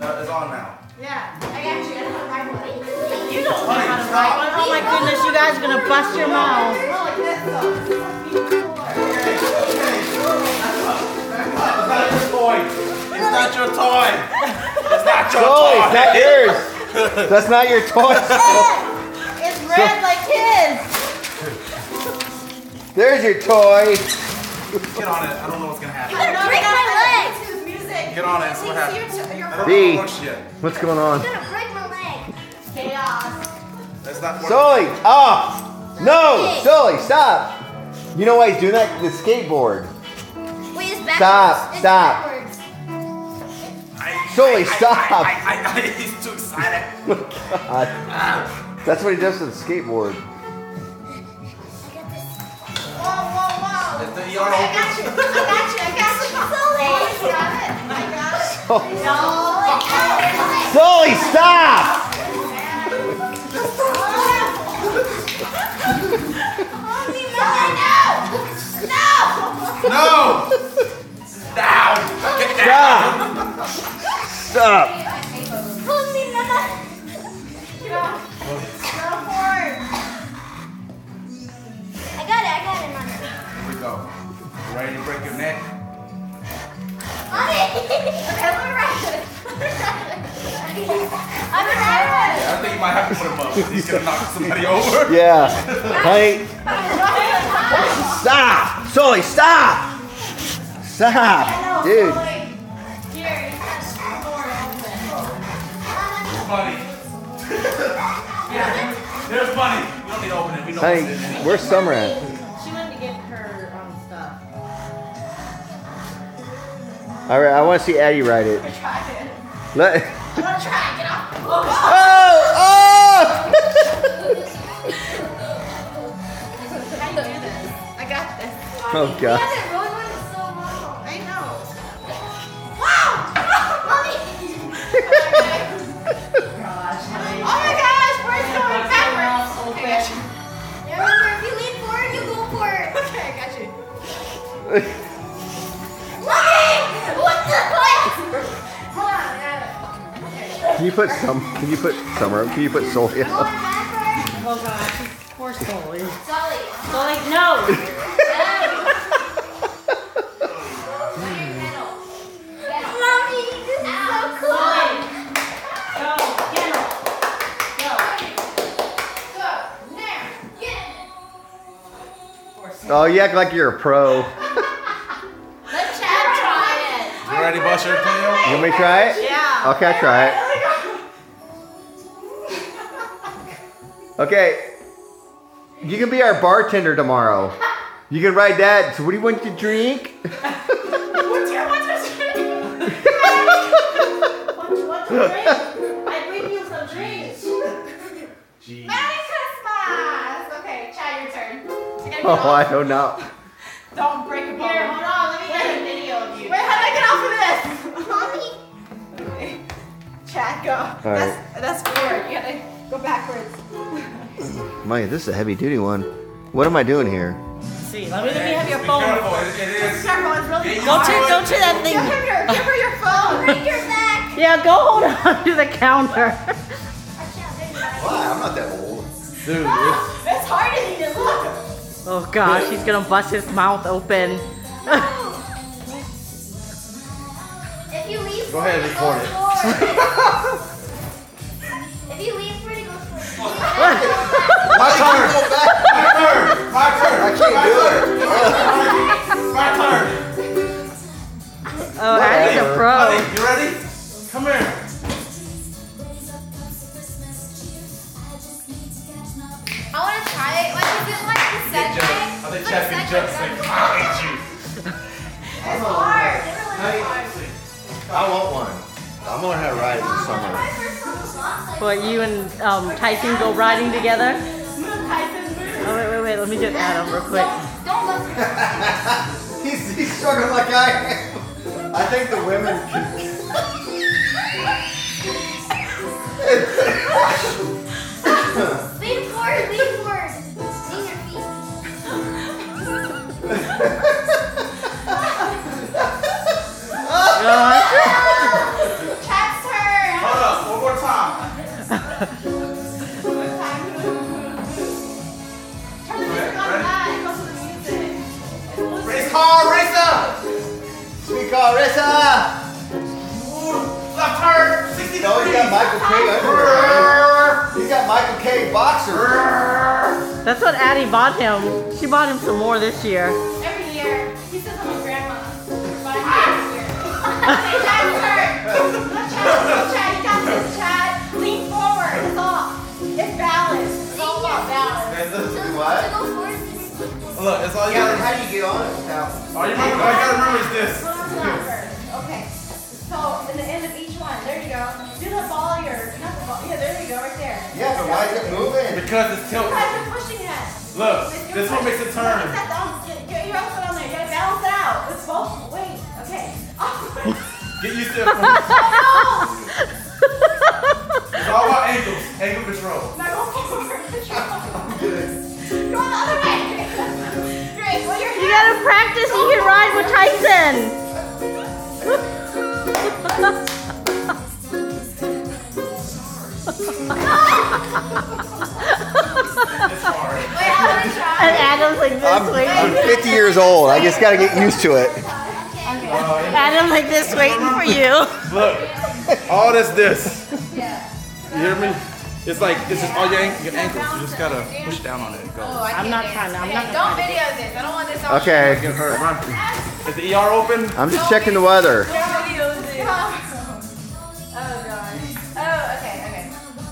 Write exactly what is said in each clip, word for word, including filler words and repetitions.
No, it's on now. Yeah, I got you. I don't know my money. You don't know how to ride one. Oh my goodness, you guys are gonna bust your mouth. It's not your toy. It's not your Zoe, toy. it's not yours. That's not your toy. It's red like his. There's your toy. Get on it. I don't know what's gonna happen. You're gonna break my legs. Get on it. See what happens. I don't B, know what works yet. what's going on? You're gonna break my leg. Chaos. That's not working. Zoe, off. No, Zoe, stop. You know why he's doing that? The skateboard. Wait, it's backwards. Stop, It's stop. backwards. Zoe, I, stop. I, I, I, I, he's too excited. Oh my God. That's what he does to the skateboard. Whoa, whoa, whoa. Is the I E R got open? you. I got you. I got you. Slowly. I got it. I got it. Zoe, Zoe, stop. No! Down! Get down! Stop. Hold me, Mama. Get off. Go forward. I got it. I got it, Mama. Here we go. You ready to break your neck? Mommy. Okay, let me ride it. I'm gonna ride it. I think you might have to put him up. He's gonna knock somebody over. Yeah. Honey, stop. Zoe, stop. Stop. Dude. Bunny. Yeah. There's Bunny. We don't need to open it. We know Honey, what's in it. where's Summer at? She went to get her um, stuff. All right, I want to see Addie ride it. Let. I'm gonna try. Get off. Oh! Oh! How do you do this? I got this. Oh God. Yeah, that road one is so long. I know. Wow! Mommy! Oh my gosh, where is going backwards? Okay, I got you. Yeah, remember, if you lean forward, you go forward. Okay, I got you. Mommy! What the fuck? Hold on, I got it. Can you put some? Can you put Summer? Can you put Zoe Going up? backwards. Oh gosh, poor Sully. Sully. Sully, no! Mommy, this is so cool. Go, get him. Go. Go. Now. Get it. Oh, you act like you're a pro. Let Chad try it. You ready, Buster? Cleo? You want me to try it? Yeah. Okay, I'll try it. Okay. You can be our bartender tomorrow. You can ride that. So what do you want to drink? What's your what's your drink? What's what's your drink? I bring you some drinks. Jeez. Merry Christmas. Okay, Chad, your turn. You gotta get Oh, off. I don't know. Don't break a bone. Here, hold on, let me get a video of you. Wait, how do I get off of this? Mommy. Okay. Chad, go. right. That's that's forward. You gotta go backwards. Mike, this is a heavy duty one. What am I doing here? See, let me, let me have your Be phone. careful. It, it is. Careful, it's really Get Go used to, it. go to that thing. Give her your, give her your phone. Bring your back. Yeah, go hold on to the counter. Why? I'm not that old. Dude, Oh, it's hard to eat it. Look. Oh gosh, he's gonna bust his mouth open. If you leave Go ahead and record it. If you leave for it, it goes forward. my turn. My turn. My turn. I can't do it. My turn. Oh, Addie's a pro. Honey, you ready? Come here. I want to try it. Like, is it like the set Just, thing? I think It's Chad like can set just thing. like, I'll eat you. It's hard. They were like hard. I want one. I'm gonna have ride it this summer. My first one was lost. Like, What, you and um, Tyson go riding together? Oh, wait, wait, wait, let me just add him real quick. don't look. He's, he's struggling like I am. I think the women can. Lean forward, lean forward. Lean your feet. Gosh. Chad's turn. got Michael K. underwear. He's got Michael K. boxers. That's what Addie bought him. She bought him some more this year. Every year. He says I'm a grandma. But I'm every year. Okay, Chad's turn. Go Chad, go Chad. You got this, Chad. Lean forward. It's all. It's balance. It's all about balance. What? Look, it's all you Yeah, gotta how do you get on it now? All you, all you gotta remember is this. Hold on first. Okay. So, in the end of each one, there you go. Do the ball here. Not the ball. Yeah, there you go, right there. Yeah, but why is it moving? Because it's tilted. Guys are pushing it. Look, this one makes it turn. Get get your outfit on there. You gotta balance it out. It's both. Wait. Okay. Oh. Get used to it. No. It's all about ankles. Ankle control. Now go forward. Go the other way. Great. Well, your You gotta practice. You can ride with Tyson. It's hard. Wait, how many try? And Adam's like this I'm, waiting. I'm fifty years old. I just gotta get used to it. Adam like this waiting for you. Look, all this, this. Yeah. You hear me? It's like, it's just all your, an- your ankles. You just gotta push down on it and go. Oh, I I'm can't not dance. trying to- I'm Okay, not gonna don't try to video this. I don't want this on. Okay, Get hurt. Run. Is the E R open? I'm just checking the weather. Don't video this. Oh gosh. Oh, okay, okay.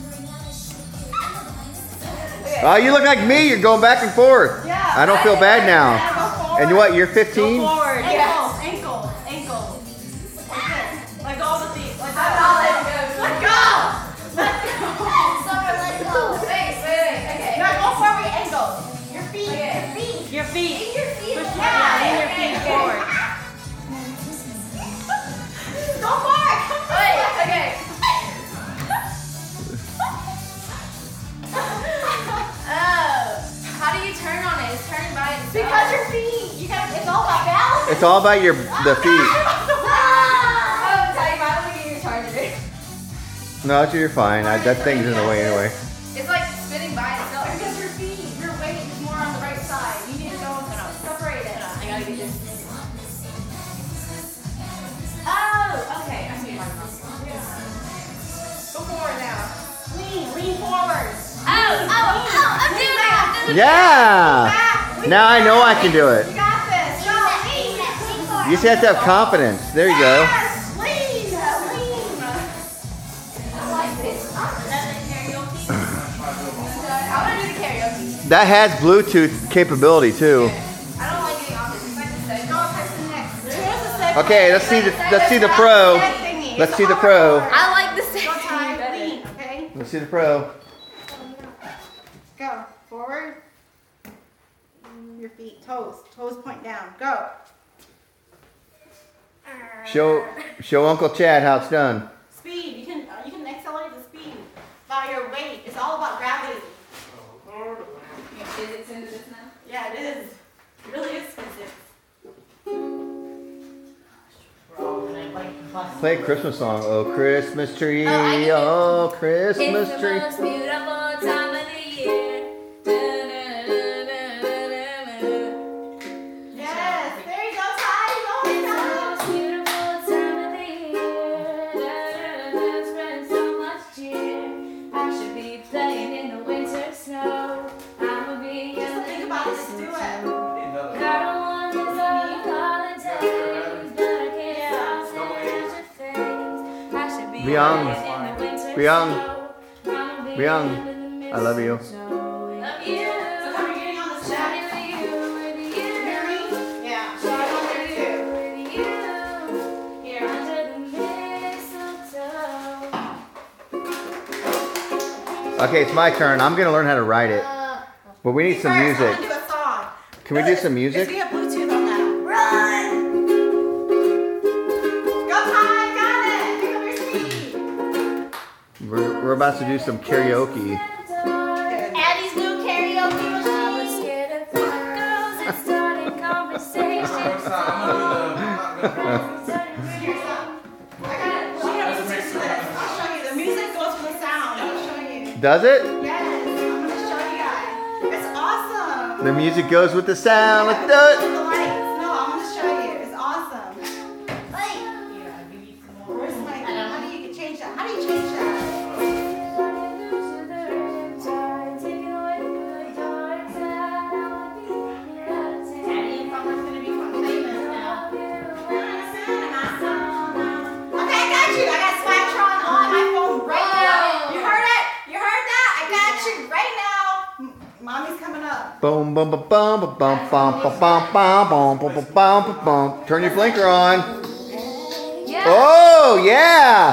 Okay. Oh, you look like me. You're going back and forth. Yeah. I don't feel bad now. Go forward. And you what? You're Go fifteen? forward. Ankles, ankles, ankles. Like this. Like all the feet. Like that. Let go. Let go. Let go. Summer, let go. Wait, wait, wait. Okay. Now go forward, your ankles. Your feet. Your feet. Your feet. Your feet. Push Yeah, yeah, lean your okay, feet okay. forward. Go forward. Wait, okay. Oh, how do you turn on it? It's turning by itself. Because your feet. You gotta. It's all about balance. It's all about your the feet. Oh, tell you why don't you get your charger? No, you're fine. I, that thing's in the way anyway. It's like spinning by itself. Because your feet, your weight is more on the right side. You need to go separate it. I gotta get this. Oh, okay. I see. Go forward now. Lean, lean forward. Oh, oh, oh, I'm doing that. Yeah. Now I know I can do it. You got this. Go, lean. Lean forward. You just have to have confidence. There you go. Yes, lean, lean. I like this. I want to do the karaoke. That has Bluetooth capability too. I don't like getting on this. It's like the second. No, person next. Here's the second. Okay, let's see the let's see the pro. Let's see the pro. I like the second. Go time. Lean, okay? Let's see the pro. Go. Forward. Your feet, toes. Toes point down. Go. Show show Uncle Chad how it's done. Speed. You can uh, you can accelerate the speed by your weight. It's all about gravity. You have physics into this now? Yeah, it is. It really is physics. Play a Christmas song. Oh, Christmas tree. Oh, I can do- Oh, It's Christmas the tree. most beautiful time of the year. Yes. There you go, Ty. Go It's the Ty. most beautiful time of the year. Spreading so much cheer. I should be playing in the winter snow. I'ma be Just yelling think about it. Just do it. I don't want this all the holidays, but I can't stop staring at your face. I should be Be young. playing in the winter Be young. snow. I'ma be Be young. in the I love you. mistletoe. Love you. So come, you're getting on the step. Shining with you, with you. Hear me? Yeah. So I Shining want with there you, too. with you. Here. Under the mistletoe. Okay, it's my turn. I'm gonna learn how to write it. But we need some First, I music. want to do a song. Can we do some It's music? gonna have Bluetooth on that. Run! Go, Ty. Got it. Pick up your speed. We're, we're about to do some karaoke. Addie's new karaoke I was machine. scared of the girls and started conversations. I'm gonna do the. Here's some. I got it. She got Bluetooth to this. I'll show you. The music goes with the sound. I'll show you. Does it? Yes. I'm gonna show you guys. It's awesome. The music goes with the sound. Let's do With it. the lights. No, I'm gonna show you. It's awesome. Where's my? How do you change that? How do you change that? Boom, boom, boom, boom, boom, boom, boom, boom, boom, boom, boom, boom, boom, boom. Turn your blinker on. Yeah. Oh, yeah.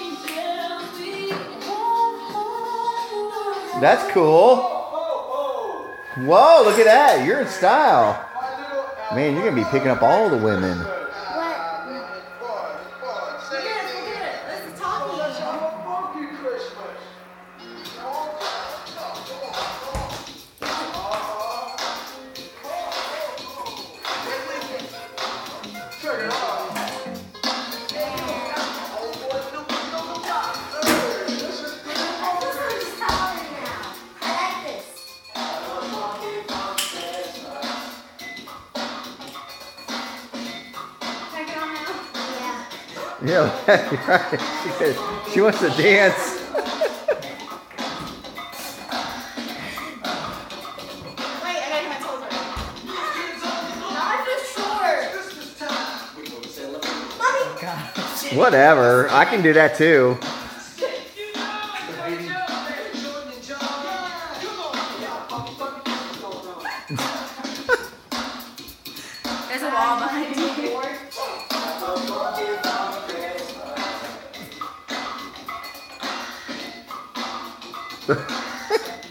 That's cool. Whoa, look at that. You're in style. Man, you're going to be picking up all the women. Yeah, right. She, she wants to dance. Wait, I gotta get my toes ready. Not for sure. Whatever. I can do that too. There's a wall behind you.